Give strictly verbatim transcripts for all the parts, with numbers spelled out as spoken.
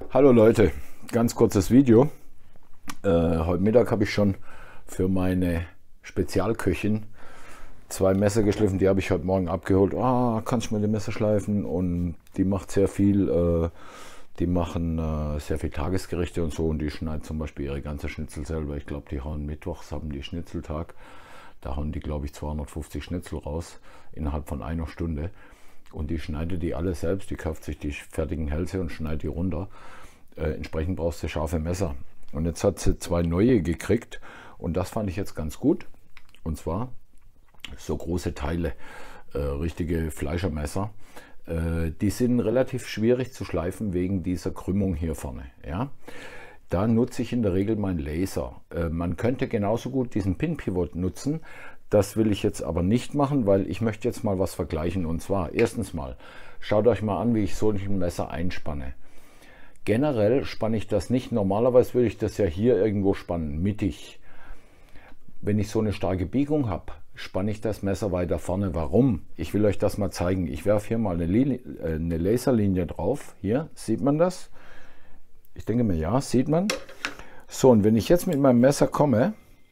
Hallo Leute, ganz kurzes Video. Äh, heute Mittag habe ich schon für meine Spezialköchin zwei Messer geschliffen. Die habe ich heute Morgen abgeholt. Ah, kannst du mir die Messer schleifen? Und die macht sehr viel. Äh, die machen äh, sehr viel Tagesgerichte und so. Und die schneidet zum Beispiel ihre ganze Schnitzel selber. Ich glaube, die hauen mittwochs, haben die Schnitzeltag. Da hauen die, glaube ich, zweihundertfünfzig Schnitzel raus innerhalb von einer Stunde. Und die schneidet die alle selbst. Die kauft sich die fertigen Hälse und schneidet die runter. Äh, entsprechend brauchst du scharfe Messer. Und jetzt hat sie zwei neue gekriegt. Und das fand ich jetzt ganz gut. Und zwar so große Teile, äh, richtige Fleischermesser. Äh, die sind relativ schwierig zu schleifen wegen dieser Krümmung hier vorne. Ja? Da nutze ich in der Regel meinen Laser. Äh, man könnte genauso gut diesen Pin-Pivot nutzen. Das will ich jetzt aber nicht machen, weil ich möchte jetzt mal was vergleichen. Und zwar, erstens mal, schaut euch mal an, wie ich so ein Messer einspanne. Generell spanne ich das nicht. Normalerweise würde ich das ja hier irgendwo spannen, mittig. Wenn ich so eine starke Biegung habe, spanne ich das Messer weiter vorne. Warum? Ich will euch das mal zeigen. Ich werfe hier mal eine, Linie, eine Laserlinie drauf. Hier, sieht man das? Ich denke mir, ja, sieht man. So, und wenn ich jetzt mit meinem Messer komme,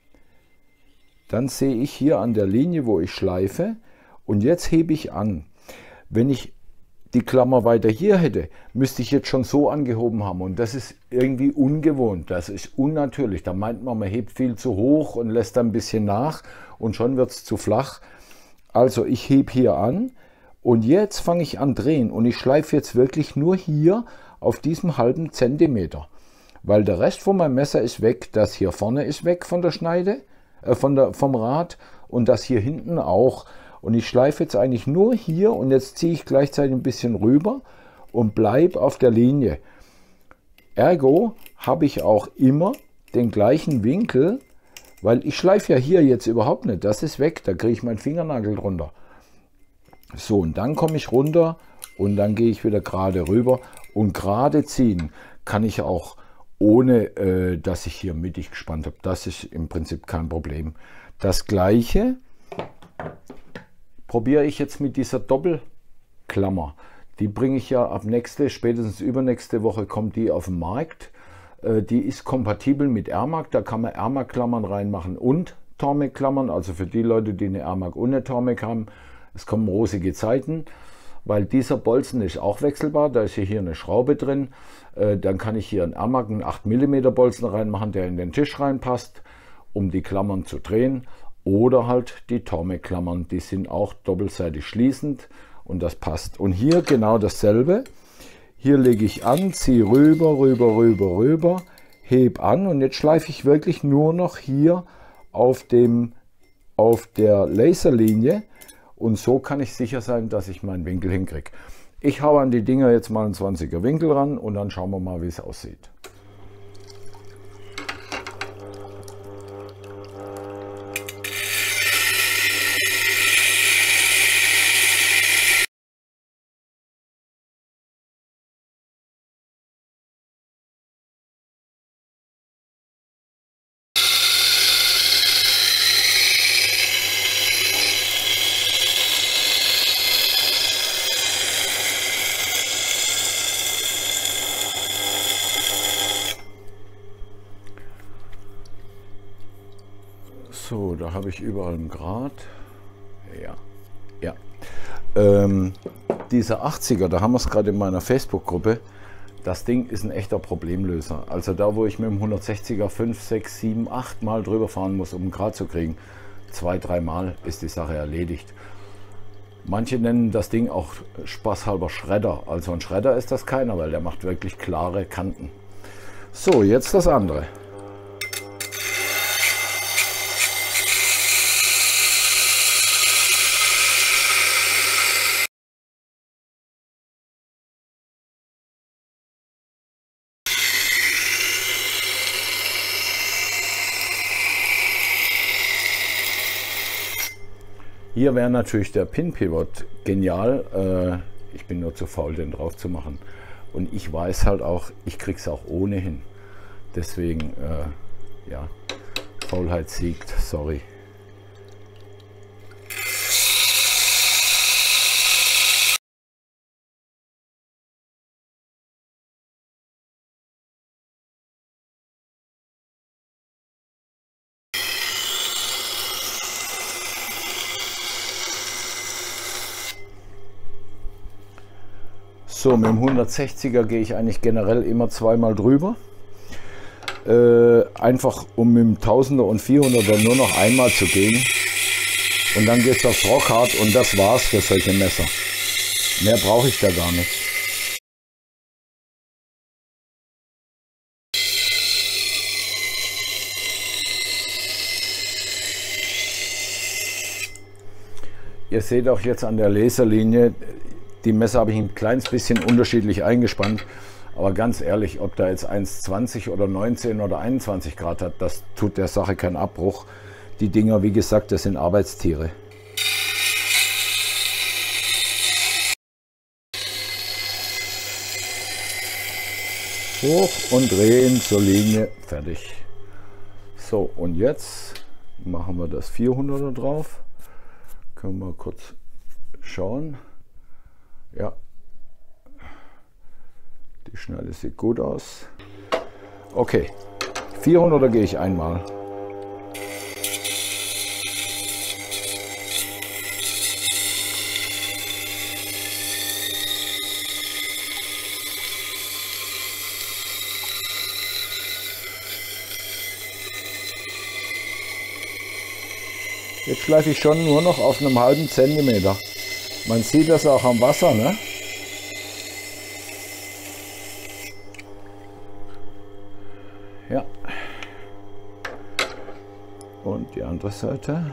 dann sehe ich hier an der Linie, wo ich schleife, und jetzt hebe ich an. Wenn ich die Klammer weiter hier hätte, müsste ich jetzt schon so angehoben haben, und das ist irgendwie ungewohnt, das ist unnatürlich. Da meint man, man hebt viel zu hoch und lässt dann ein bisschen nach und schon wird es zu flach. Also ich hebe hier an und jetzt fange ich an drehen und ich schleife jetzt wirklich nur hier auf diesem halben Zentimeter, weil der Rest von meinem Messer ist weg. Das hier vorne ist weg von der Schneide, äh, von der, vom Rad, und das hier hinten auch. Und ich schleife jetzt eigentlich nur hier und jetzt ziehe ich gleichzeitig ein bisschen rüber und bleibe auf der Linie. Ergo habe ich auch immer den gleichen Winkel, weil ich schleife ja hier jetzt überhaupt nicht. Das ist weg, da kriege ich meinen Fingernagel drunter. So, und dann komme ich runter und dann gehe ich wieder gerade rüber. Und gerade ziehen kann ich auch, ohne äh, dass ich hier mittig gespannt habe. Das ist im Prinzip kein Problem. Das gleiche probiere ich jetzt mit dieser Doppelklammer. Die bringe ich ja ab nächste, spätestens übernächste Woche kommt die auf den Markt. Äh, die ist kompatibel mit Airmac, da kann man Airmac-Klammern reinmachen und Tormek-Klammern. Also für die Leute, die eine Airmac und eine Tormek haben, es kommen rosige Zeiten, weil dieser Bolzen ist auch wechselbar. Da ist hier eine Schraube drin. Äh, dann kann ich hier einen Airmac, einen acht Millimeter Bolzen reinmachen, der in den Tisch reinpasst, um die Klammern zu drehen. Oder halt die Tormek-Klammern, die sind auch doppelseitig schließend und das passt. Und hier genau dasselbe. Hier lege ich an, ziehe rüber, rüber, rüber, rüber, heb an und jetzt schleife ich wirklich nur noch hier auf, dem, auf der Laserlinie und so kann ich sicher sein, dass ich meinen Winkel hinkriege. Ich haue an die Dinger jetzt mal einen zwanziger Winkel ran und dann schauen wir mal, wie es aussieht. So, da habe ich überall einen Grad. Ja, ja. Ähm, dieser achtziger, da haben wir es gerade in meiner Facebook-Gruppe. Das Ding ist ein echter Problemlöser. Also da, wo ich mit dem hundertsechziger fünf, sechs, sieben, acht Mal drüber fahren muss, um einen Grad zu kriegen, zwei, drei Mal ist die Sache erledigt. Manche nennen das Ding auch spaßhalber Schredder. Also ein Schredder ist das keiner, weil der macht wirklich klare Kanten. So, jetzt das andere. Hier wäre natürlich der Pin-Pivot genial. Äh, ich bin nur zu faul, den drauf zu machen. Und ich weiß halt auch, ich kriege es auch ohnehin. Deswegen, äh, ja, Faulheit siegt, sorry. So, mit dem hundertsechziger gehe ich eigentlich generell immer zweimal drüber. Äh, einfach um mit dem Tausender und vierhunderter nur noch einmal zu gehen. Und dann geht es aufs Rockhard und das war's für solche Messer. Mehr brauche ich da gar nicht. Ihr seht auch jetzt an der Laserlinie, die Messer habe ich ein kleines bisschen unterschiedlich eingespannt. Aber ganz ehrlich, ob da jetzt eins zwanzig oder neunzehn oder einundzwanzig Grad hat, das tut der Sache keinen Abbruch. Die Dinger, wie gesagt, das sind Arbeitstiere. Hoch und drehen zur Linie, fertig. So, und jetzt machen wir das vierhunderter drauf. Können wir kurz schauen. Ja, die Schneide sieht gut aus. Okay, vierhunderter gehe ich einmal. Jetzt schleife ich schon nur noch auf einem halben Zentimeter. Man sieht das auch am Wasser, ne? Ja. Und die andere Seite.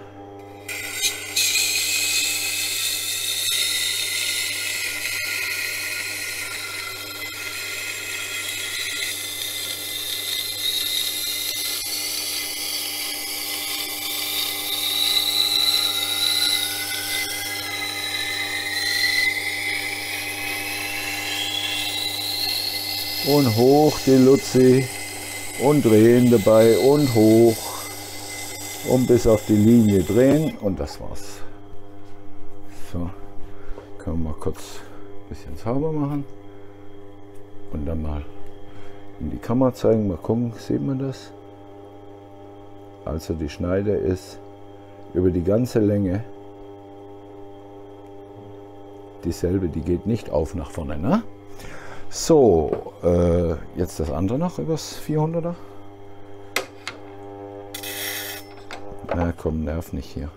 Und hoch die Luzi und drehen dabei und hoch und bis auf die Linie drehen und das war's. So, können wir mal kurz ein bisschen sauber machen und dann mal in die Kamera zeigen, mal gucken, sieht man das? Also die Schneide ist über die ganze Länge dieselbe, die geht nicht auf nach vorne, ne? So, äh, jetzt das andere noch übers vierhunderter. Na komm, nerv nicht hier.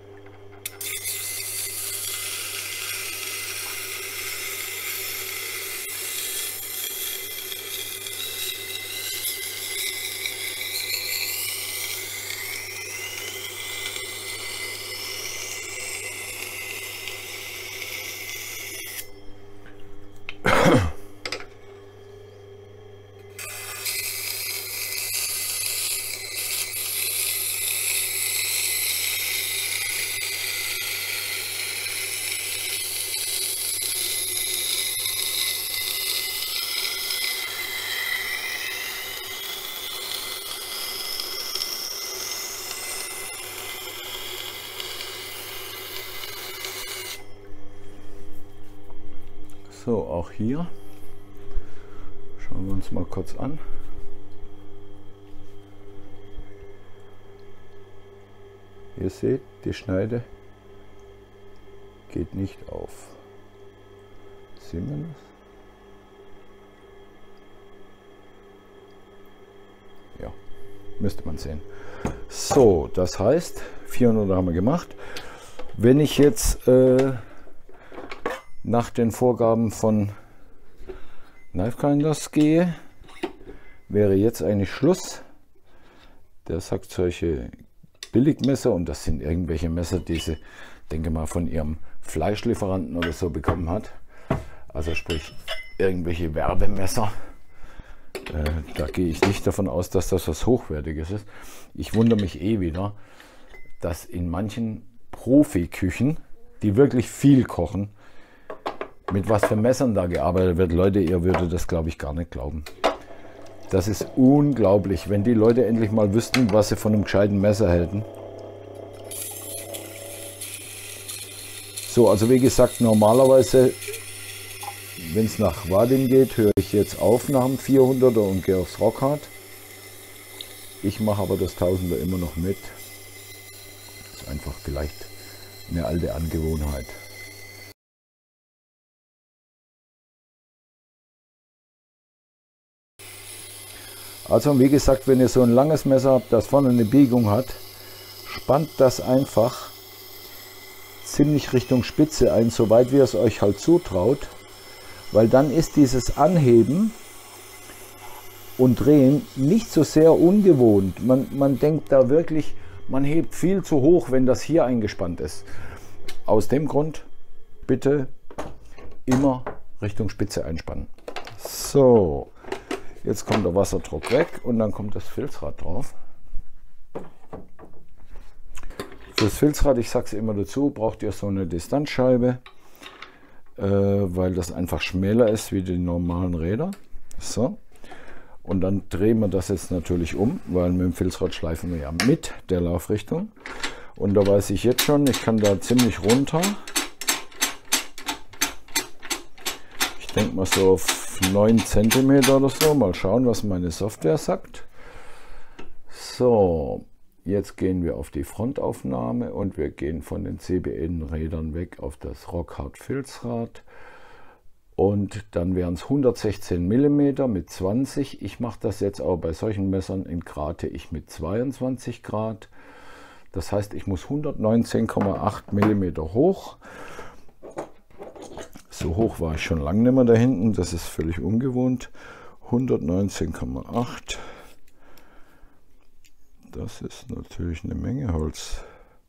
So, auch hier. Schauen wir uns mal kurz an. Ihr seht, die Schneide geht nicht auf. Sehen wir das? Ja, müsste man sehen. So, das heißt, vierhundert haben wir gemacht. Wenn ich jetzt äh, nach den Vorgaben von Knife Grinders gehe, wäre jetzt eigentlich Schluss. Der sagt solche Billigmesser, und das sind irgendwelche Messer, die sie, denke mal, von ihrem Fleischlieferanten oder so bekommen hat. Also sprich irgendwelche Werbemesser. Äh, da gehe ich nicht davon aus, dass das was Hochwertiges ist. Ich wundere mich eh wieder, dass in manchen Profiküchen, die wirklich viel kochen, mit was für Messern da gearbeitet wird. Leute, ihr würdet das, glaube ich, gar nicht glauben. Das ist unglaublich, wenn die Leute endlich mal wüssten, was sie von einem gescheiten Messer halten. So, also wie gesagt, normalerweise, wenn es nach Vadim geht, höre ich jetzt auf nach dem vierhunderter und gehe aufs Rockhard. Ich mache aber das tausender immer noch mit. Das ist einfach vielleicht eine alte Angewohnheit. Also wie gesagt, wenn ihr so ein langes Messer habt, das vorne eine Biegung hat, spannt das einfach ziemlich Richtung Spitze ein, soweit wie es euch halt zutraut, weil dann ist dieses Anheben und Drehen nicht so sehr ungewohnt. Man, man denkt da wirklich, man hebt viel zu hoch, wenn das hier eingespannt ist. Aus dem Grund bitte immer Richtung Spitze einspannen. So, jetzt kommt der Wasserdruck weg und dann kommt das Filzrad drauf. Fürs Filzrad, ich sage es immer dazu, braucht ihr so eine Distanzscheibe, äh, weil das einfach schmäler ist wie die normalen Räder. So. Und dann drehen wir das jetzt natürlich um, weil mit dem Filzrad schleifen wir ja mit der Laufrichtung. Und da weiß ich jetzt schon, ich kann da ziemlich runter. Ich denke mal so auf neun Zentimeter oder so. Mal schauen, was meine Software sagt. So, jetzt gehen wir auf die Frontaufnahme und wir gehen von den C B N-Rädern weg auf das Rockhard Filzrad. Und dann wären es hundertsechzehn Millimeter mit zwanzig. Ich mache das jetzt auch bei solchen Messern in Grate ich mit zweiundzwanzig Grad. Das heißt, ich muss hundertneunzehn Komma acht Millimeter hoch. So hoch war ich schon lange nicht mehr da hinten. Das ist völlig ungewohnt. hundertneunzehn Komma acht. Das ist natürlich eine Menge Holz.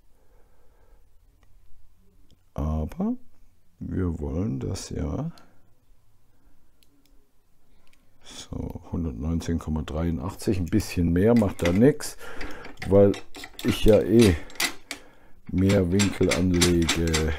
Aber wir wollen das ja. So, hundertneunzehn Komma dreiundachtzig, ein bisschen mehr macht da nichts, weil ich ja eh mehr Winkel anlege.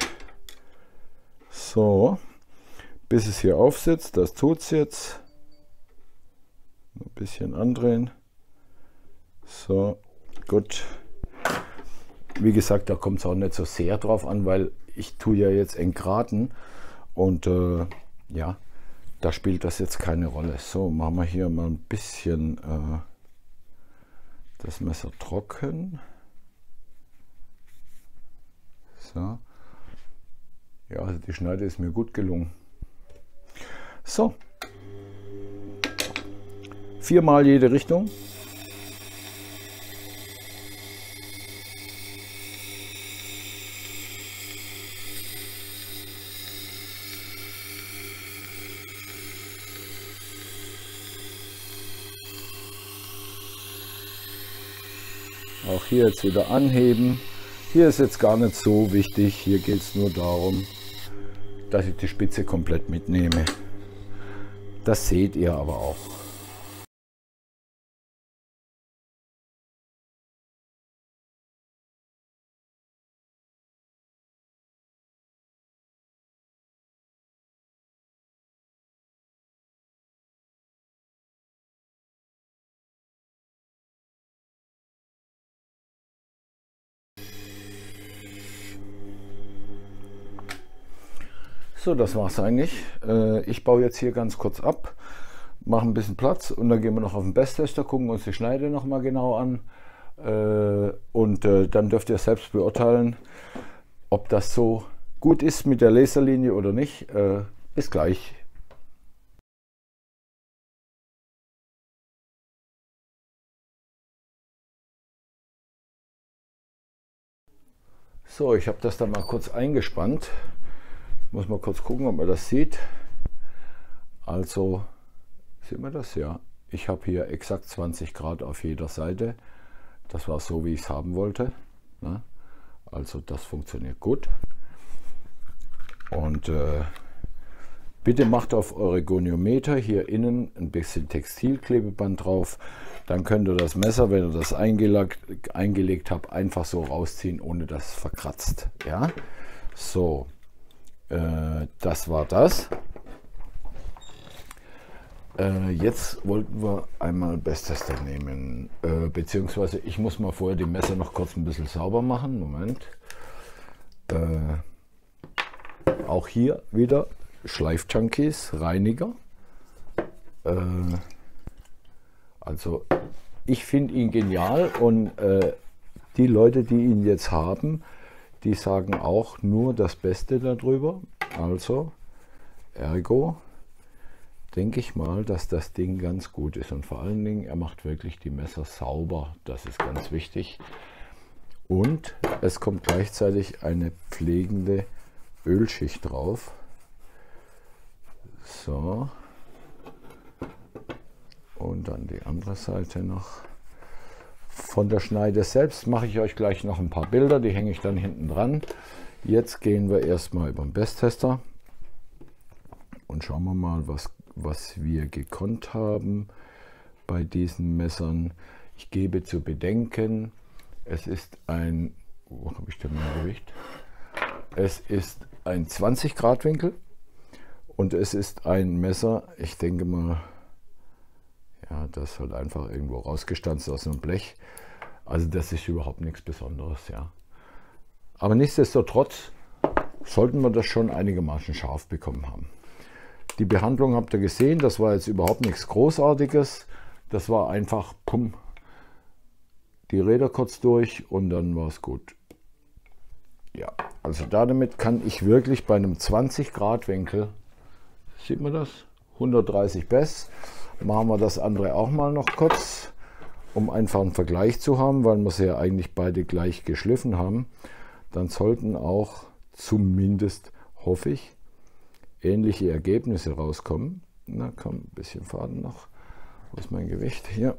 So, bis es hier aufsitzt, das tut es jetzt. Ein bisschen andrehen. So, gut. Wie gesagt, da kommt es auch nicht so sehr drauf an, weil ich tue ja jetzt entgraten und äh, ja. Da spielt das jetzt keine Rolle. So, machen wir hier mal ein bisschen äh, das Messer trocken. So. Ja, also die Schneide ist mir gut gelungen. So. Viermal jede Richtung. Auch hier jetzt wieder anheben. Hier ist jetzt gar nicht so wichtig. Hier geht es nur darum, dass ich die Spitze komplett mitnehme. Das seht ihr aber auch. So, das war es eigentlich. Ich baue jetzt hier ganz kurz ab, mache ein bisschen Platz und dann gehen wir noch auf den Besttester, gucken uns die Schneide noch mal genau an und dann dürft ihr selbst beurteilen, ob das so gut ist mit der Laserlinie oder nicht. Bis gleich. So, ich habe das dann mal kurz eingespannt. Muss mal kurz gucken, ob man das sieht. Also, sieht man das? Ja. Ich habe hier exakt zwanzig Grad auf jeder Seite. Das war so, wie ich es haben wollte. Ne? Also, das funktioniert gut. Und äh, bitte macht auf eure Goniometer hier innen ein bisschen Textilklebeband drauf. Dann könnt ihr das Messer, wenn ihr das eingelegt, eingelegt habt, einfach so rausziehen, ohne dass es verkratzt. Ja? So. Das war das. Äh, jetzt wollten wir einmal Besttester nehmen, äh, beziehungsweise ich muss mal vorher die Messer noch kurz ein bisschen sauber machen. Moment. Äh, auch hier wieder Schleifjunkies, Reiniger. Äh, also ich finde ihn genial und äh, die Leute, die ihn jetzt haben, die sagen auch nur das Beste darüber. Also, ergo, denke ich mal, dass das Ding ganz gut ist. Und vor allen Dingen, er macht wirklich die Messer sauber. Das ist ganz wichtig. Und es kommt gleichzeitig eine pflegende Ölschicht drauf. So. Und dann die andere Seite noch. Von der Schneide selbst mache ich euch gleich noch ein paar Bilder, die hänge ich dann hinten dran. Jetzt gehen wir erstmal über den Besttester und schauen wir mal, was, was wir gekonnt haben bei diesen Messern. Ich gebe zu bedenken, es ist ein, wo habe ich denn mein Gewicht? Es ist ein zwanzig Grad Winkel und es ist ein Messer, ich denke mal, ja, das wird einfach irgendwo rausgestanzt aus einem Blech. Also das ist überhaupt nichts Besonderes, ja. Aber nichtsdestotrotz sollten wir das schon einigermaßen scharf bekommen haben. Die Behandlung habt ihr gesehen, das war jetzt überhaupt nichts Großartiges. Das war einfach, pum, die Räder kurz durch und dann war es gut. Ja, also damit kann ich wirklich bei einem zwanzig Grad Winkel, sieht man das, hundertdreißig Bess, machen wir das andere auch mal noch kurz, um einfach einen Vergleich zu haben, weil wir sie ja eigentlich beide gleich geschliffen haben. Dann sollten auch zumindest, hoffe ich, ähnliche Ergebnisse rauskommen. Na komm, ein bisschen Faden noch. Wo ist mein Gewicht? Hier.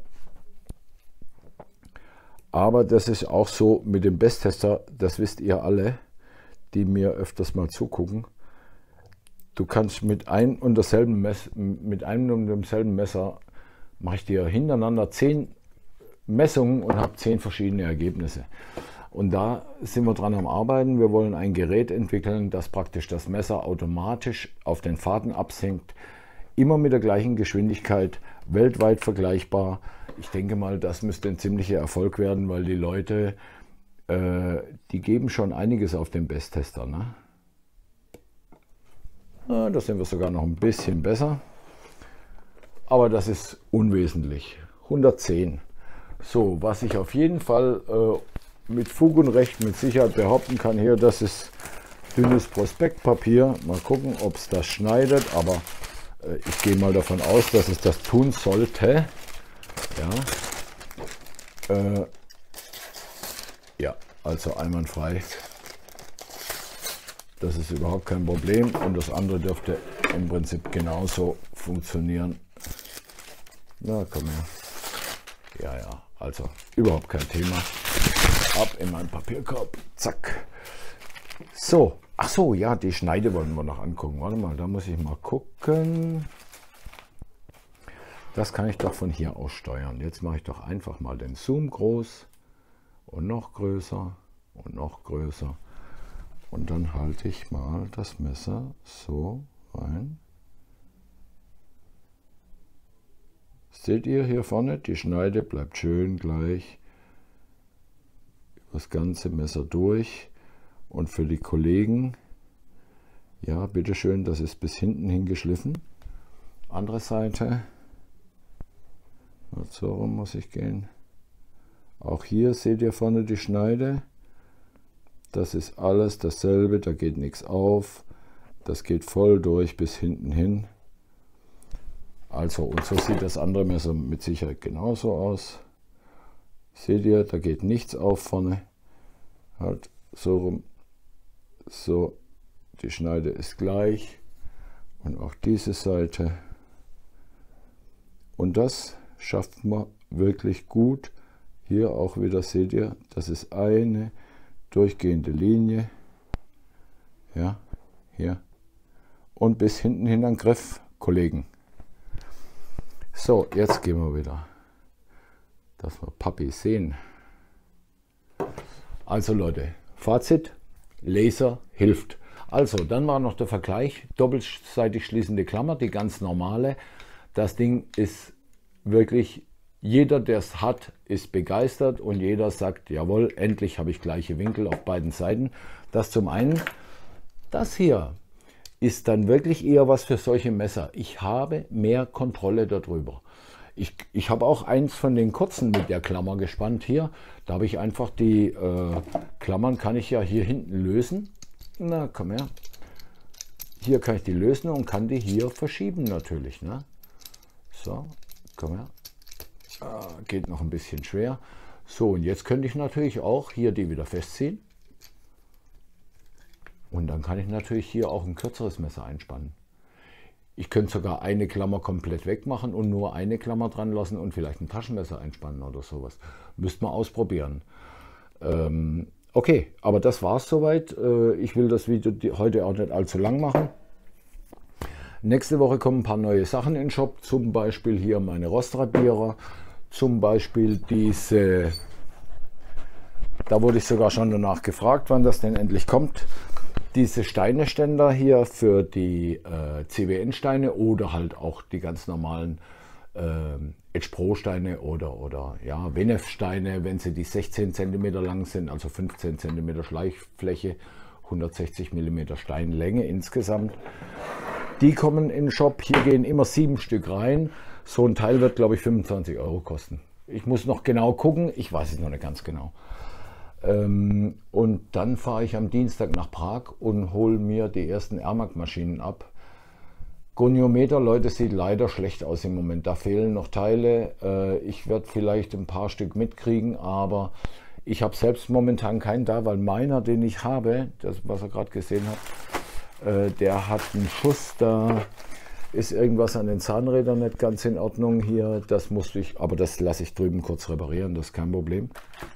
Aber das ist auch so mit dem Besttester, das wisst ihr alle, die mir öfters mal zugucken. Du kannst mit einem und derselben Mess, mit einem und demselben Messer mache ich dir hintereinander zehn Messungen und habe zehn verschiedene Ergebnisse. Und da sind wir dran am Arbeiten. Wir wollen ein Gerät entwickeln, das praktisch das Messer automatisch auf den Faden absenkt, immer mit der gleichen Geschwindigkeit, weltweit vergleichbar. Ich denke mal, das müsste ein ziemlicher Erfolg werden, weil die Leute, äh, die geben schon einiges auf den Besttester, ne? Da sind wir sogar noch ein bisschen besser, aber das ist unwesentlich. hundertzehn. So, was ich auf jeden Fall äh, mit Fug und Recht mit Sicherheit behaupten kann hier, das ist dünnes Prospektpapier. Mal gucken, ob es das schneidet, aber äh, ich gehe mal davon aus, dass es das tun sollte. Ja, äh, ja, also einwandfrei. Das ist überhaupt kein Problem und das andere dürfte im Prinzip genauso funktionieren. Na, komm her. Ja, ja, also überhaupt kein Thema. Ab in meinen Papierkorb. Zack. So, ach so, ja, die Schneide wollen wir noch angucken. Warte mal, da muss ich mal gucken. Das kann ich doch von hier aus steuern. Jetzt mache ich doch einfach mal den Zoom groß und noch größer und noch größer. Und dann halte ich mal das Messer so rein. Seht ihr hier vorne, die Schneide bleibt schön gleich über das ganze Messer durch. Und für die Kollegen, ja, bitteschön, das ist bis hinten hin geschliffen. Andere Seite, so rum muss ich gehen. Auch hier seht ihr vorne die Schneide. Das ist alles dasselbe, da geht nichts auf. Das geht voll durch bis hinten hin. Also, und so sieht das andere Messer mit Sicherheit genauso aus. Seht ihr, da geht nichts auf vorne. Halt so rum. So, die Schneide ist gleich. Und auch diese Seite. Und das schafft man wirklich gut. Hier auch wieder seht ihr, das ist eine durchgehende Linie, ja, hier und bis hinten hin an den Griff, Kollegen. So, jetzt gehen wir wieder, dass wir Papi sehen. Also Leute, Fazit, Laser hilft. Also, dann war noch der Vergleich, doppelseitig schließende Klammer, die ganz normale. Das Ding ist wirklich, jeder, der es hat, ist begeistert und jeder sagt, jawohl, endlich habe ich gleiche Winkel auf beiden Seiten. Das zum einen. Das hier ist dann wirklich eher was für solche Messer. Ich habe mehr Kontrolle darüber. Ich, ich habe auch eins von den kurzen mit der Klammer gespannt hier. Da habe ich einfach die äh, Klammern, kann ich ja hier hinten lösen. Na, komm her. hier kann ich die lösen und kann die hier verschieben natürlich. Ne? So, komm her. Ah, geht noch ein bisschen schwer. So, und jetzt könnte ich natürlich auch hier die wieder festziehen. Und dann kann ich natürlich hier auch ein kürzeres Messer einspannen. Ich könnte sogar eine Klammer komplett wegmachen und nur eine Klammer dran lassen und vielleicht ein Taschenmesser einspannen oder sowas. Müsste man ausprobieren. Ähm, okay, aber das war es soweit. Äh, ich will das Video heute auch nicht allzu lang machen. Nächste Woche kommen ein paar neue Sachen in den Shop. Zum Beispiel hier meine Rostradierer. Zum Beispiel diese, da wurde ich sogar schon danach gefragt, wann das denn endlich kommt. Diese Steineständer hier für die äh, C W N-Steine oder halt auch die ganz normalen äh, Edge Pro-Steine oder, oder ja, W N E F-Steine, wenn sie die sechzehn Zentimeter lang sind, also fünfzehn Zentimeter Schleichfläche, hundertsechzig Millimeter Steinlänge insgesamt. Die kommen in den Shop, hier gehen immer sieben Stück rein. So ein Teil wird, glaube ich, fünfundzwanzig Euro kosten. Ich muss noch genau gucken, ich weiß es noch nicht ganz genau. Ähm, und dann fahre ich am Dienstag nach Prag und hole mir die ersten Airmac-Maschinen ab. Goniometer, Leute, sieht leider schlecht aus im Moment. Da fehlen noch Teile. Äh, ich werde vielleicht ein paar Stück mitkriegen, aber ich habe selbst momentan keinen da, weil meiner, den ich habe, das, was ihr gerade gesehen habt, äh, der hat einen Schuss, da ist irgendwas an den Zahnrädern nicht ganz in Ordnung hier. Das musste ich, aber das lasse ich drüben kurz reparieren, das ist kein Problem.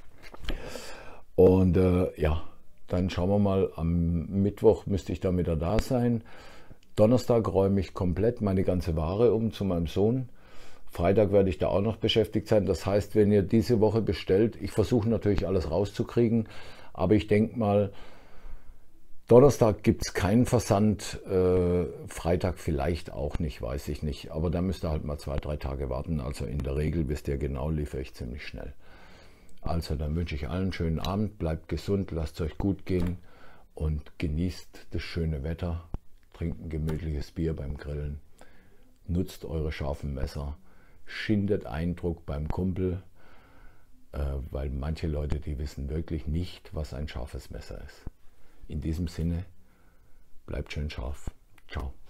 Und äh, ja, dann schauen wir mal, am Mittwoch müsste ich dann wieder da sein. Donnerstag räume ich komplett meine ganze Ware um zu meinem Sohn. Freitag werde ich da auch noch beschäftigt sein. Das heißt, wenn ihr diese Woche bestellt, ich versuche natürlich alles rauszukriegen, aber ich denke mal, Donnerstag gibt es keinen Versand, äh, Freitag vielleicht auch nicht, weiß ich nicht. Aber da müsst ihr halt mal zwei, drei Tage warten. Also in der Regel, wisst ihr genau, liefere ich ziemlich schnell. Also dann wünsche ich allen einen schönen Abend, bleibt gesund, lasst es euch gut gehen und genießt das schöne Wetter, trinkt ein gemütliches Bier beim Grillen, nutzt eure scharfen Messer, schindet Eindruck beim Kumpel, äh, weil manche Leute, die wissen wirklich nicht, was ein scharfes Messer ist. In diesem Sinne, bleibt schön scharf. Ciao.